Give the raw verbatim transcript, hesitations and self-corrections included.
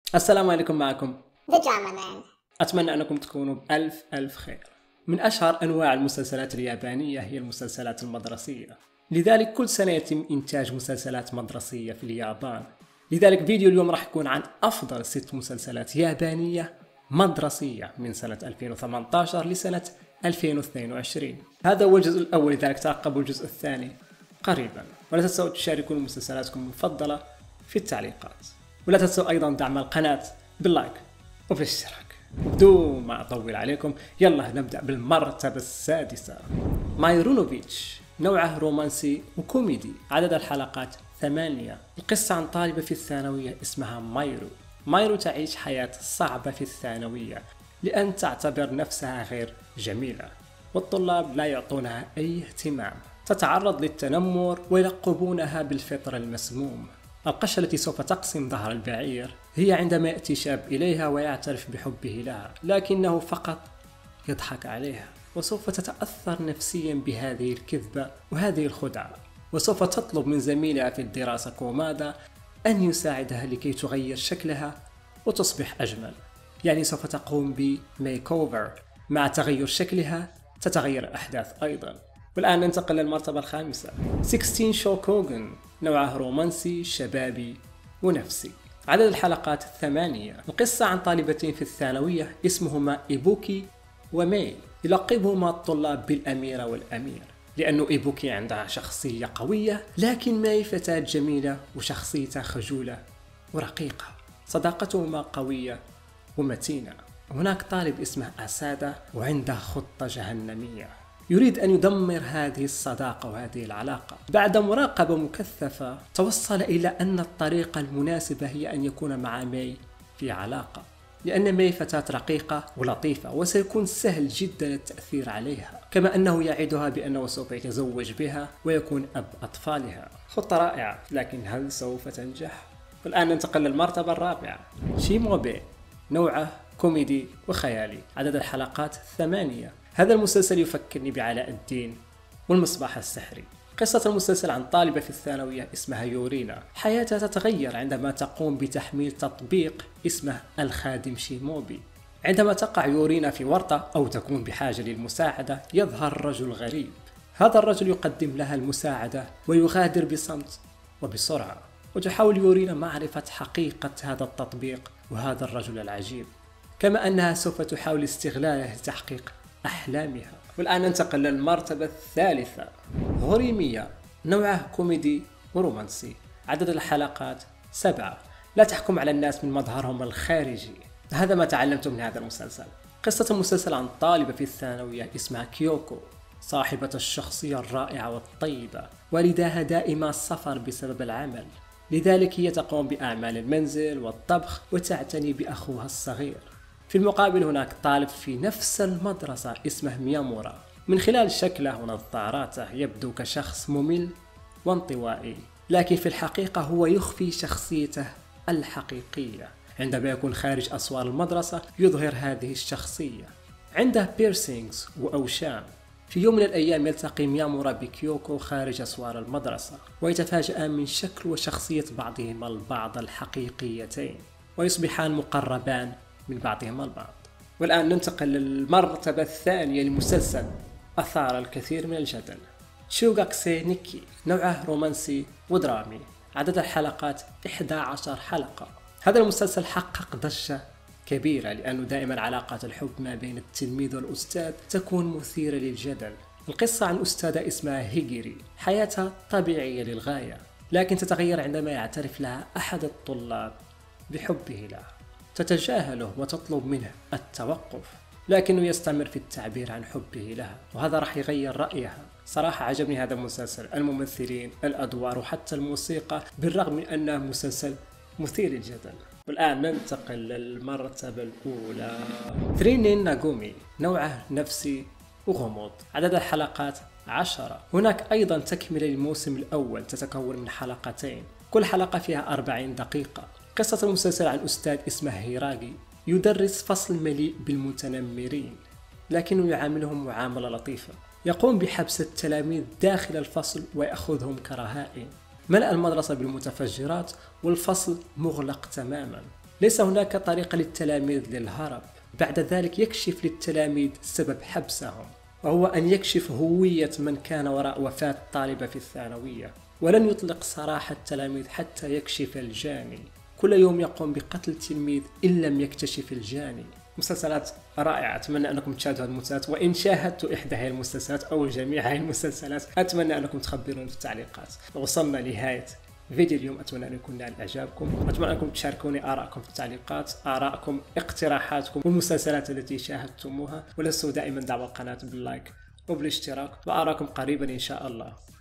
السلام عليكم، معكم The Drama Man. أتمنى أنكم تكونوا بألف ألف خير. من أشهر أنواع المسلسلات اليابانية هي المسلسلات المدرسية، لذلك كل سنة يتم إنتاج مسلسلات مدرسية في اليابان. لذلك فيديو اليوم راح يكون عن أفضل ست مسلسلات يابانية مدرسية من سنة ألفين وثمانية عشر لسنة ألفين واثنين وعشرين. هذا هو الجزء الأول، لذلك ترقبوا الجزء الثاني قريبا، ولا تنسوا تشاركون مسلسلاتكم المفضلة في التعليقات، ولا تنسوا أيضا دعم القناة باللايك وبالاشتراك. بدون ما أطول عليكم يلا نبدأ بالمرتبة السادسة. مايرونوفيتش، نوعه رومانسي وكوميدي، عدد الحلقات ثمانية. القصة عن طالبة في الثانوية اسمها مايرو. مايرو تعيش حياة صعبة في الثانوية لأن تعتبر نفسها غير جميلة، والطلاب لا يعطونها أي اهتمام. تتعرض للتنمر ويلقبونها بالفطر المسموم. القشة التي سوف تقسم ظهر البعير هي عندما يأتي شاب إليها ويعترف بحبه لها، لكنه فقط يضحك عليها، وسوف تتأثر نفسيا بهذه الكذبة وهذه الخدعة، وسوف تطلب من زميلها في الدراسة كومادا أن يساعدها لكي تغير شكلها وتصبح أجمل. يعني سوف تقوم بميك أوفر، مع تغير شكلها تتغير الأحداث أيضا. والآن ننتقل للمرتبة الخامسة. ستة عشر شوكوغن، نوعه رومانسي شبابي ونفسي، عدد الحلقات ثمانية. القصة عن طالبتين في الثانوية اسمهما إيبوكي وماي، يلقبهما الطلاب بالأميرة والأمير، لأنه إيبوكي عندها شخصية قوية، لكن ماي فتاة جميلة وشخصيتها خجولة ورقيقة. صداقتهما قوية ومتينة. هناك طالب اسمه أسادة وعنده خطة جهنمية، يريد أن يدمر هذه الصداقة وهذه العلاقة. بعد مراقبة مكثفة توصل إلى أن الطريقة المناسبة هي أن يكون مع ماي في علاقة، لأن ماي فتاة رقيقة ولطيفة وسيكون سهل جدا التأثير عليها، كما أنه يعدها بأنه سوف يتزوج بها ويكون أب أطفالها. خطة رائعة، لكن هل سوف تنجح؟ والآن ننتقل للمرتبة الرابعة. شيموبي، نوعه كوميدي وخيالي، عدد الحلقات ثمانية. هذا المسلسل يفكرني بعلاء الدين والمصباح السحري. قصة المسلسل عن طالبة في الثانوية اسمها يورينا، حياتها تتغير عندما تقوم بتحميل تطبيق اسمه الخادم شيموبي. عندما تقع يورينا في ورطة أو تكون بحاجة للمساعدة يظهر رجل غريب. هذا الرجل يقدم لها المساعدة ويغادر بصمت وبسرعة، وتحاول يورينا معرفة حقيقة هذا التطبيق وهذا الرجل العجيب، كما أنها سوف تحاول استغلاله لتحقيق أحلامها. والآن ننتقل للمرتبة الثالثة. هوريميا، نوعه كوميدي ورومانسي، عدد الحلقات سبعة. لا تحكم على الناس من مظهرهم الخارجي، هذا ما تعلمته من هذا المسلسل. قصة المسلسل عن طالبة في الثانوية اسمها كيوكو، صاحبة الشخصية الرائعة والطيبة، والداها دائما السفر بسبب العمل، لذلك هي تقوم بأعمال المنزل والطبخ وتعتني بأخوها الصغير. في المقابل هناك طالب في نفس المدرسة اسمه ميامورا، من خلال شكله ونظاراته يبدو كشخص ممل وانطوائي، لكن في الحقيقة هو يخفي شخصيته الحقيقية. عندما يكون خارج أسوار المدرسة يظهر هذه الشخصية. عنده بيرسينغز وأوشام. في يوم من الأيام يلتقي ميامورا بكيوكو خارج أسوار المدرسة، ويتفاجئان من شكل وشخصية بعضهما البعض الحقيقيتين، ويصبحان مقربان من بعضهما البعض. والآن ننتقل للمرتبة الثانية لمسلسل أثار الكثير من الجدل. شوغاكسي نيكي، نوعه رومانسي ودرامي، عدد الحلقات إحدى عشرة حلقة. هذا المسلسل حقق ضجة كبيرة لأنه دائما علاقات الحب ما بين التلميذ والأستاذ تكون مثيرة للجدل. القصة عن أستاذة اسمها هيجيري، حياتها طبيعية للغاية، لكن تتغير عندما يعترف لها أحد الطلاب بحبه لها. تتجاهله وتطلب منه التوقف، لكنه يستمر في التعبير عن حبه لها، وهذا راح يغير رأيها. صراحة عجبني هذا المسلسل، الممثلين، الأدوار وحتى الموسيقى، بالرغم من أنه مسلسل مثير للجدل. والآن ننتقل للمرتبة الأولى. ترينين ناغومي، نوعه نفسي وغموض، عدد الحلقات عشرة. هناك أيضا تكملة للموسم الأول تتكون من حلقتين، كل حلقة فيها أربعين دقيقة. قصة المسلسل عن أستاذ اسمه هيراغي، يدرس فصل مليء بالمتنمرين، لكنه يعاملهم معاملة لطيفة. يقوم بحبس التلاميذ داخل الفصل ويأخذهم كرهائن. ملأ المدرسة بالمتفجرات والفصل مغلق تماما. ليس هناك طريقة للتلاميذ للهرب. بعد ذلك يكشف للتلاميذ سبب حبسهم، وهو أن يكشف هوية من كان وراء وفاة طالبة في الثانوية. ولن يطلق سراح التلاميذ حتى يكشف الجاني. كل يوم يقوم بقتل تلميذ إن لم يكتشف الجاني. مسلسلات رائعة، أتمنى أنكم تشاهدوا هذه المسلسلات، وإن شاهدتوا إحدى هذه المسلسلات أو جميع هذه المسلسلات أتمنى أنكم تخبروني في التعليقات. وصلنا لنهاية فيديو اليوم، أتمنى أن يكون نال إعجابكم، أتمنى أنكم تشاركوني آراءكم في التعليقات، آراءكم، اقتراحاتكم والمسلسلات التي شاهدتموها، ولستوا دائما دعم القناة باللايك وبالاشتراك، وأراكم قريبا إن شاء الله.